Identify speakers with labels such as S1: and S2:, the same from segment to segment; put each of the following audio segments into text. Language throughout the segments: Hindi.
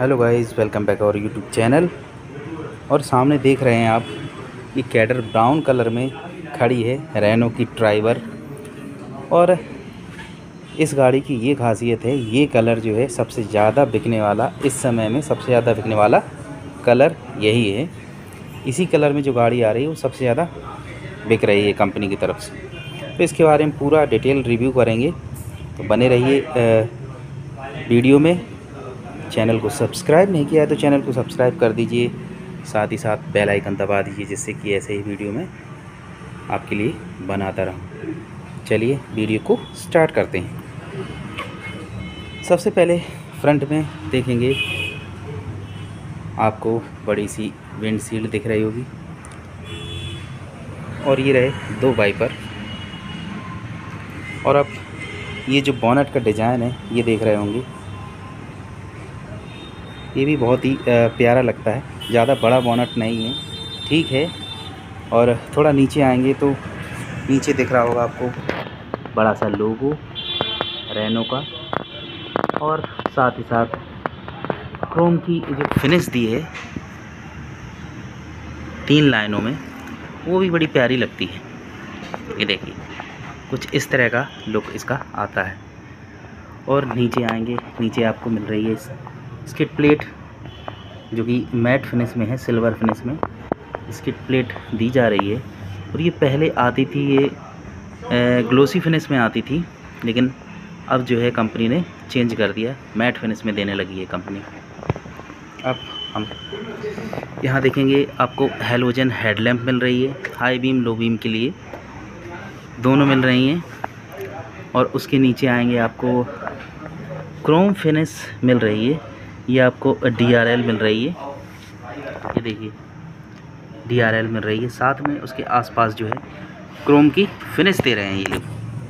S1: Hello guys, welcome back our YouTube channel. और सामने देख रहे हैं आप, ये कैडर ब्राउन कलर में खड़ी है, रेनो की ड्राइवर। और इस गाड़ी की ये खासियत है, ये कलर जो है सबसे ज़्यादा बिकने वाला, इस समय में सबसे ज़्यादा बिकने वाला कलर यही है। इसी कलर में जो गाड़ी आ रही है वो सबसे ज़्यादा बिक रही है कंपनी की तरफ से। तो इसके बारे में पूरा डिटेल रिव्यू करेंगे, तो बने रहिए वीडियो में। चैनल को सब्सक्राइब नहीं किया है तो चैनल को सब्सक्राइब कर दीजिए, साथ ही साथ बेल आइकन दबा दीजिए, जिससे कि ऐसे ही वीडियो में आपके लिए बनाता रहूं। चलिए वीडियो को स्टार्ट करते हैं। सबसे पहले फ्रंट में देखेंगे, आपको बड़ी सी विंडशील्ड दिख रही होगी, और ये रहे दो वाइपर। और अब ये जो बोनट का डिज़ाइन है ये देख रहे होंगे, ये भी बहुत ही प्यारा लगता है। ज़्यादा बड़ा बोनट नहीं है, ठीक है। और थोड़ा नीचे आएंगे तो नीचे दिख रहा होगा आपको बड़ा सा लोगो रेनो का, और साथ ही साथ क्रोम की जो फिनिश दी है 3 लाइनों में, वो भी बड़ी प्यारी लगती है। ये देखिए, कुछ इस तरह का लुक इसका आता है। और नीचे आएंगे, नीचे आपको मिल रही है स्किड प्लेट, जो कि मैट फिनिश में है, सिल्वर फिनिश में स्किड प्लेट दी जा रही है। और ये पहले आती थी, ये ग्लोसी फिनिश में आती थी, लेकिन अब जो है कंपनी ने चेंज कर दिया, मैट फिनिश में देने लगी है कंपनी। अब हम यहाँ देखेंगे, आपको हेलोजन हेडलैम्प मिल रही है, हाई बीम लो बीम के लिए दोनों मिल रही हैं। और उसके नीचे आएंगे, आपको क्रोम फिनिश मिल रही है, ये आपको DRL मिल रही है। ये देखिए DRL मिल रही है, साथ में उसके आसपास जो है क्रोम की फिनिश दे रहे हैं ये लोग।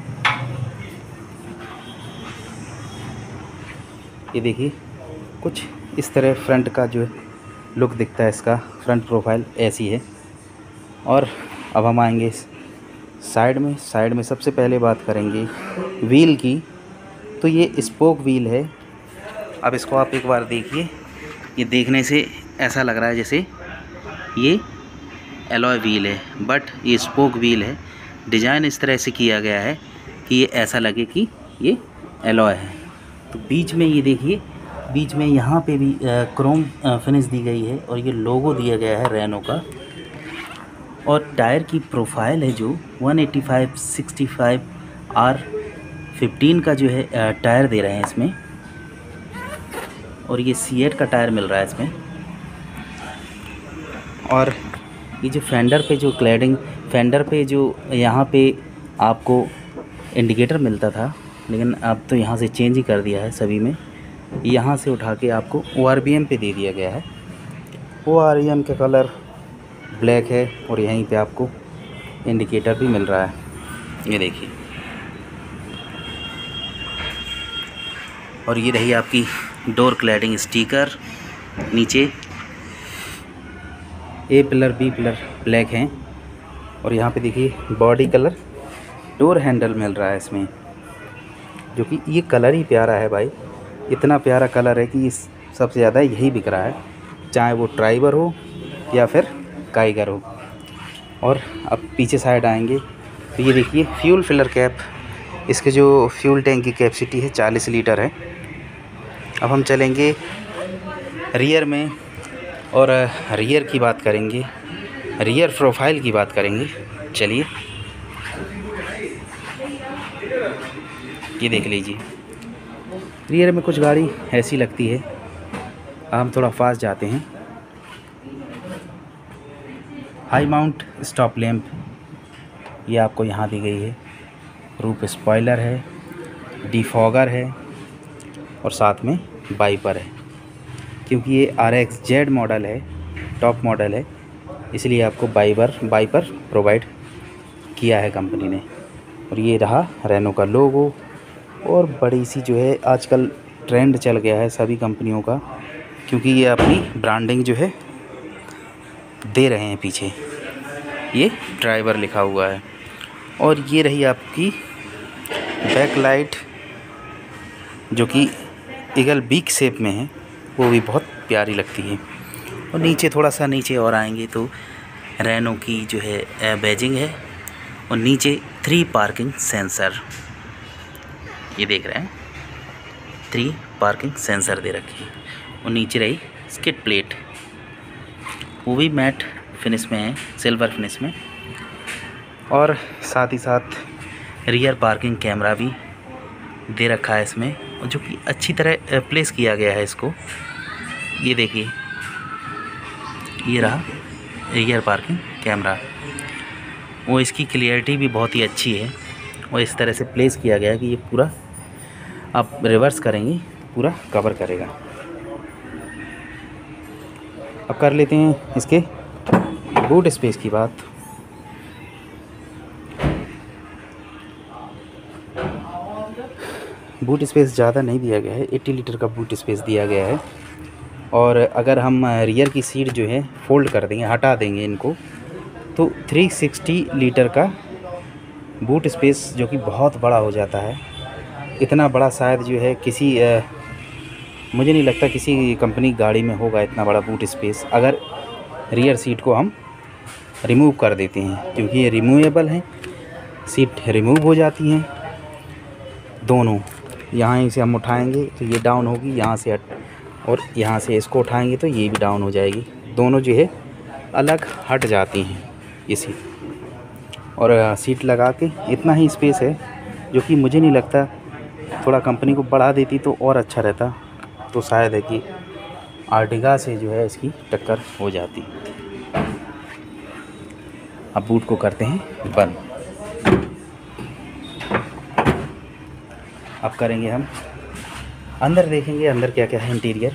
S1: ये देखिए, कुछ इस तरह फ्रंट का जो लुक दिखता है, इसका फ्रंट प्रोफाइल ऐसी है। और अब हम आएंगे साइड में। साइड में सबसे पहले बात करेंगे व्हील की, तो ये स्पोक व्हील है। अब इसको आप एक बार देखिए, ये देखने से ऐसा लग रहा है जैसे ये एलॉय व्हील है, बट ये स्पोक व्हील है। डिज़ाइन इस तरह से किया गया है कि ये ऐसा लगे कि ये एलॉय है। तो बीच में ये देखिए, बीच में यहाँ पे भी क्रोम फिनिश दी गई है, और ये लोगो दिया गया है रेनो का। और टायर की प्रोफाइल है जो 185/65 R15 का जो है टायर दे रहे हैं इसमें। और ये C8 का टायर मिल रहा है इसमें। और ये जो फेंडर पे जो क्लैडिंग, फेंडर पे जो यहाँ पे आपको इंडिकेटर मिलता था, लेकिन अब तो यहाँ से चेंज ही कर दिया है सभी में। यहाँ से उठा के आपको ORBM पे दे दिया गया है। ORBM का कलर ब्लैक है, और यहीं पे आपको इंडिकेटर भी मिल रहा है, ये देखिए। और ये रही आपकी डोर क्लैडिंग स्टिकर। नीचे A pillar B pillar black हैं, और यहाँ पे देखिए बॉडी कलर डोर हैंडल मिल रहा है इसमें, जो कि ये कलर ही प्यारा है भाई। इतना प्यारा कलर है कि इस सबसे ज़्यादा यही बिक रहा है, चाहे वो ड्राइवर हो या फिर काइगर हो। और अब पीछे साइड आएंगे तो ये देखिए फ्यूल फिलर कैप, इसके जो फ्यूल टैंक की कैपेसिटी है 40 लीटर है। अब हम चलेंगे रियर में, और रियर की बात करेंगे, रियर प्रोफाइल की बात करेंगे। चलिए ये देख लीजिए, रियर में कुछ गाड़ी ऐसी लगती है। हम थोड़ा फास्ट जाते हैं। हाई माउंट स्टॉप लैंप ये आपको यहाँ दी गई है, रूफ स्पॉइलर है, डिफॉगर है, और साथ में वाइपर है। क्योंकि ये RXZ मॉडल है, टॉप मॉडल है, इसलिए आपको वाइपर प्रोवाइड किया है कंपनी ने। और ये रहा रेनो का लोगो। और बड़ी सी जो है आजकल ट्रेंड चल गया है सभी कंपनियों का, क्योंकि ये अपनी ब्रांडिंग जो है दे रहे हैं पीछे, ये ड्राइवर लिखा हुआ है। और ये रही आपकी बैक लाइट, जो कि ईगल बीक शेप में है, वो भी बहुत प्यारी लगती है। और नीचे थोड़ा सा नीचे और आएंगे तो रेनो की जो है बैजिंग है, और नीचे 3 पार्किंग सेंसर, ये देख रहे हैं 3 पार्किंग सेंसर दे रखे हैं। और नीचे रही स्किड प्लेट, वो भी मैट फिनिश में है, सिल्वर फिनिश में। और साथ ही साथ रियर पार्किंग कैमरा भी दे रखा है इसमें, और जो कि अच्छी तरह प्लेस किया गया है इसको। ये देखिए, ये रहा रियर पार्किंग कैमरा, वो इसकी क्लियरिटी भी बहुत ही अच्छी है, और इस तरह से प्लेस किया गया है कि ये पूरा आप रिवर्स करेंगे पूरा कवर करेगा। अब कर लेते हैं इसके बूट स्पेस की बात। बूट स्पेस ज़्यादा नहीं दिया गया है, 80 लीटर का बूट स्पेस दिया गया है। और अगर हम रियर की सीट जो है फोल्ड कर देंगे, हटा देंगे इनको, तो 360 लीटर का बूट स्पेस, जो कि बहुत बड़ा हो जाता है। इतना बड़ा शायद जो है किसी मुझे नहीं लगता किसी कंपनी गाड़ी में होगा इतना बड़ा बूट स्पेस, अगर रियर सीट को हम रिमूव कर देते हैं, क्योंकि ये रिमूवेबल हैं, सीट रिमूव हो जाती हैं दोनों। यहाँ से हम उठाएंगे तो ये डाउन होगी, यहाँ से और यहाँ से इसको उठाएंगे तो ये भी डाउन हो जाएगी, दोनों जो है अलग हट जाती हैं ये सीट। और सीट लगा के इतना ही स्पेस है, जो कि मुझे नहीं लगता, थोड़ा कंपनी को बढ़ा देती तो और अच्छा रहता, तो शायद है कि आर्टिगा से जो है इसकी टक्कर हो जाती। अब बूट को करते हैं बंद। अब करेंगे हम अंदर, देखेंगे अंदर क्या क्या है इंटीरियर।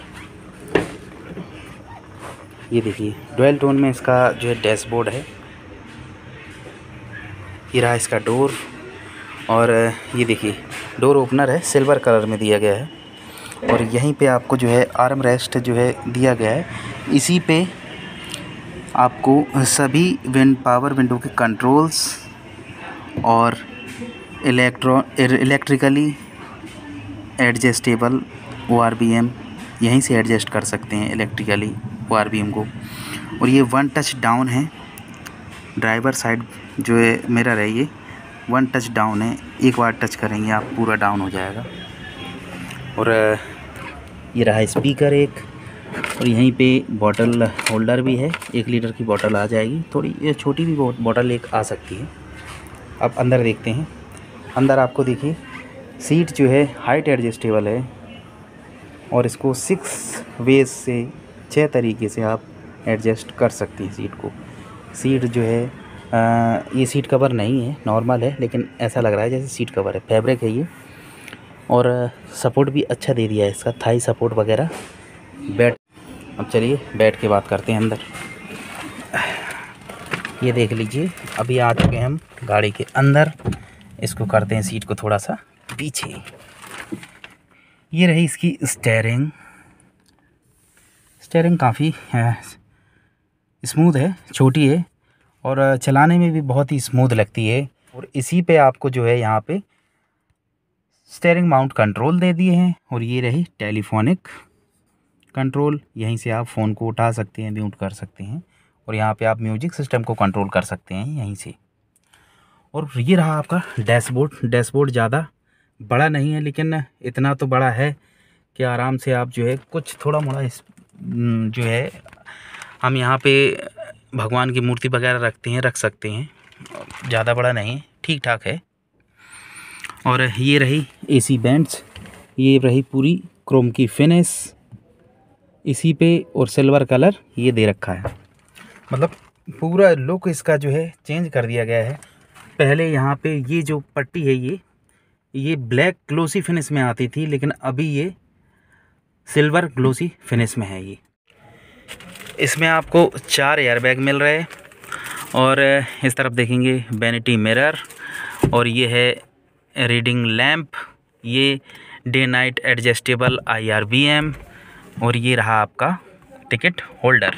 S1: ये देखिए डुअल टोन में इसका जो है डैशबोर्ड है, ये रहा इसका डोर, और ये देखिए डोर ओपनर है, सिल्वर कलर में दिया गया है। और यहीं पे आपको जो है आर्म रेस्ट जो है दिया गया है, इसी पे आपको सभी पावर विंडो के कंट्रोल्स और इलेक्ट्रिकली एडजस्टेबल ORVM यहीं से एडजस्ट कर सकते हैं, इलेक्ट्रिकली ORVM को। और ये 1 टच डाउन है, ड्राइवर साइड जो है मिरर है, ये 1 टच डाउन है, एक बार टच करेंगे आप पूरा डाउन हो जाएगा। और ये रहा स्पीकर एक, और यहीं पे बॉटल होल्डर भी है, 1 लीटर की बॉटल आ जाएगी, थोड़ी ये छोटी भी बॉटल एक आ सकती है। अब अंदर देखते हैं। अंदर आपको देखिए सीट जो है हाइट एडजस्टेबल है, और इसको 6 वेज से 6 तरीके से आप एडजस्ट कर सकते हैं सीट को। सीट जो है ये सीट कवर नहीं है, नॉर्मल है, लेकिन ऐसा लग रहा है जैसे सीट कवर है, फैब्रिक है ये। और सपोर्ट भी अच्छा दे दिया है इसका, थाई सपोर्ट वगैरह। अब चलिए बैठ के बात करते हैं अंदर। ये देख लीजिए अभी आ चुके हैं हम गाड़ी के अंदर। इसको करते हैं सीट को थोड़ा सा पीछे। ये रही इसकी स्टीयरिंग काफ़ी स्मूथ है, छोटी है, और चलाने में भी बहुत ही स्मूथ लगती है। और इसी पे आपको जो है यहाँ पे स्टीयरिंग माउंट कंट्रोल दे दिए हैं। और ये रही टेलीफोनिक कंट्रोल, यहीं से आप फ़ोन को उठा सकते हैं, म्यूट कर सकते हैं, और यहाँ पे आप म्यूजिक सिस्टम को कंट्रोल कर सकते हैं यहीं से। और ये रहा आपका डैशबोर्ड ज़्यादा बड़ा नहीं है, लेकिन इतना तो बड़ा है कि आराम से आप जो है कुछ थोड़ा मोड़ा जो है हम यहाँ पे भगवान की मूर्ति वगैरह रख सकते हैं, ज़्यादा बड़ा नहीं, ठीक ठाक है। और ये रही AC बैंड्स, ये रही पूरी क्रोम की फिनिश इसी पे, और सिल्वर कलर ये दे रखा है, मतलब पूरा लुक इसका जो है चेंज कर दिया गया है। पहले यहाँ पे ये जो पट्टी है ये ब्लैक ग्लोसी फिनिश में आती थी, लेकिन अभी ये सिल्वर ग्लोसी फिनिश में है। ये इसमें आपको 4 एयरबैग मिल रहे हैं, और इस तरफ देखेंगे वैनिटी मिरर, और ये है रीडिंग लैंप, ये डे नाइट एडजस्टेबल IRVM, और ये रहा आपका टिकट होल्डर।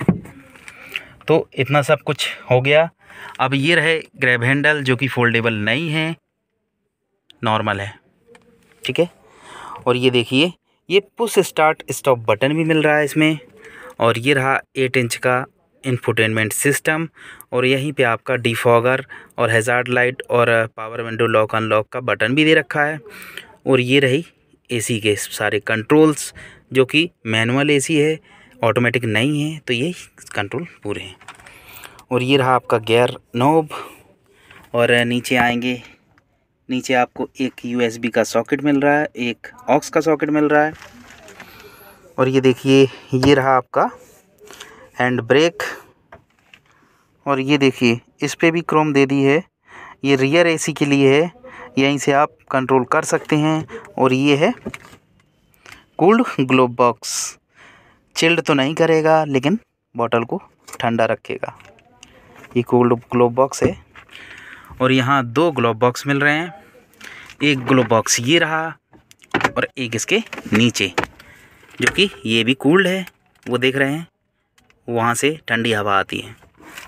S1: तो इतना सब कुछ हो गया। अब ये रहे ग्रैब हैंडल, जो कि फोल्डेबल नहीं है, नॉर्मल है, ठीक है। और ये देखिए ये पुश स्टार्ट स्टॉप बटन भी मिल रहा है इसमें। और ये रहा 8 इंच का इंफोटेनमेंट सिस्टम। और यहीं पे आपका डिफॉगर और हैज़ार्ड लाइट और पावर विंडो लॉक अनलॉक का बटन भी दे रखा है। और ये रही एसी के सारे कंट्रोल्स, जो कि मैनुअल एसी है, ऑटोमेटिक नहीं है, तो ये कंट्रोल पूरे हैं। और ये रहा आपका गियर नॉब। और नीचे आएंगे, नीचे आपको एक USB का सॉकेट मिल रहा है, एक ऑक्स का सॉकेट मिल रहा है। और ये देखिए, ये रहा आपका हैंड ब्रेक। और ये देखिए, इस पे भी क्रोम दे दी है, ये रियर एसी के लिए है, यहीं से आप कंट्रोल कर सकते हैं। और ये है कूल्ड ग्लोब बॉक्स, चिल्ड तो नहीं करेगा लेकिन बॉटल को ठंडा रखेगा, ये कूल्ड ग्लोब बॉक्स है। और यहाँ 2 ग्लोब बॉक्स मिल रहे हैं, एक ग्लोब बॉक्स ये रहा और एक इसके नीचे, जो कि ये भी कूल्ड है, वो देख रहे हैं, वहाँ से ठंडी हवा आती है।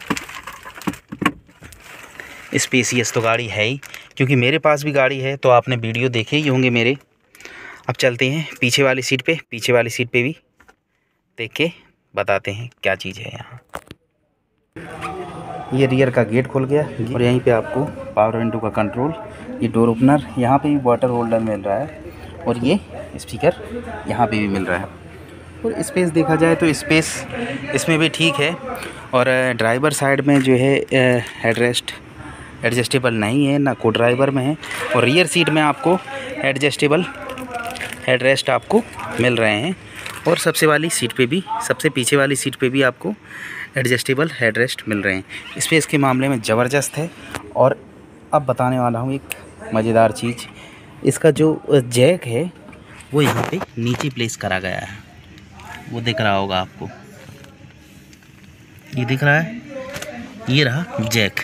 S1: स्पेसियस तो गाड़ी है ही, क्योंकि मेरे पास भी गाड़ी है, तो आपने वीडियो देखे ही होंगे मेरे। अब चलते हैं पीछे वाली सीट पे, पीछे वाली सीट पे भी देख के बताते हैं क्या चीज़ है यहाँ। ये रियर का गेट खुल गया और यहीं पे आपको पावर विंडो का कंट्रोल, ये डोर ओपनर, यहाँ पे भी वाटर होल्डर मिल रहा है। और ये स्पीकर यहाँ पे भी मिल रहा है। और स्पेस देखा जाए तो स्पेस इसमें भी ठीक है। और ड्राइवर साइड में जो है हेडरेस्ट एडजस्टेबल नहीं है, ना को ड्राइवर में है। और रियर सीट में आपको एडजस्टेबल हेडरेस्ट आपको मिल रहे हैं। और सबसे पीछे वाली सीट पे भी आपको एडजस्टेबल हेडरेस्ट मिल रहे हैं। स्पेस के मामले में ज़बरदस्त है। और अब बताने वाला हूँ एक मज़ेदार चीज़, इसका जो जैक है वो यहाँ पे नीचे प्लेस करा गया है, वो दिख रहा होगा आपको, ये दिख रहा है, ये रहा जैक।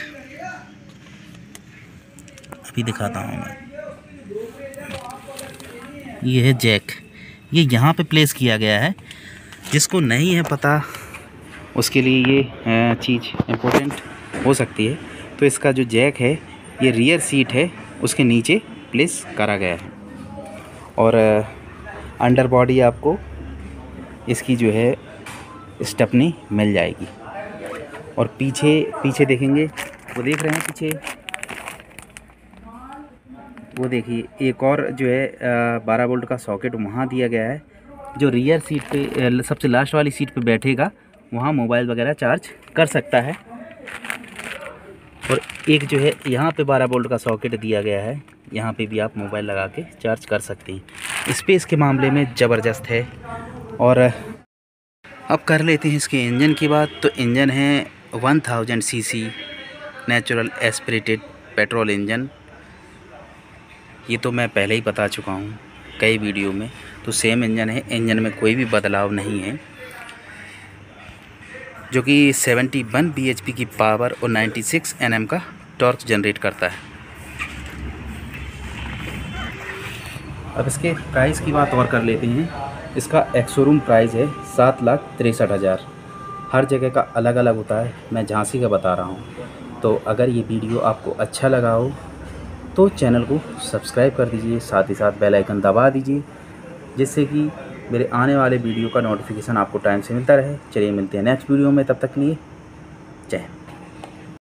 S1: अभी दिखाता हूँ मैं, ये है जैक, ये यहाँ पे प्लेस किया गया है। जिसको नहीं है पता उसके लिए ये चीज़ इम्पोर्टेंट हो सकती है। तो इसका जो जैक है ये रियर सीट है उसके नीचे प्लेस करा गया है। और अंडर बॉडी आपको इसकी जो है स्टेपनी मिल जाएगी। और पीछे देखेंगे, वो देख रहे हैं पीछे, वो देखिए एक और जो है 12 वोल्ट का सॉकेट वहाँ दिया गया है। जो रियर सीट पे सबसे लास्ट वाली सीट पे बैठेगा वहाँ मोबाइल वगैरह चार्ज कर सकता है। और एक जो है यहाँ पे 12 वोल्ट का सॉकेट दिया गया है, यहाँ पे भी आप मोबाइल लगा के चार्ज कर सकते हैं। स्पेस के मामले में ज़बरदस्त है। और अब कर लेते हैं इसके इंजन की बात। तो इंजन है 1000 CC natural aspirated petrol engine. ये तो मैं पहले ही बता चुका हूँ कई वीडियो में, तो सेम इंजन है, इंजन में कोई भी बदलाव नहीं है। जो कि 71 bhp की पावर और 96 Nm का टॉर्क जनरेट करता है। अब इसके प्राइस की बात और कर लेते हैं। इसका एक्स-शोरूम प्राइस है 7,63,000। हर जगह का अलग अलग होता है, मैं झांसी का बता रहा हूँ। तो अगर ये वीडियो आपको अच्छा लगा हो तो चैनल को सब्सक्राइब कर दीजिए, साथ ही साथ बेल आइकन दबा दीजिए, जिससे कि मेरे आने वाले वीडियो का नोटिफिकेशन आपको टाइम से मिलता रहे। चलिए मिलते हैं नेक्स्ट वीडियो में, तब तक के लिए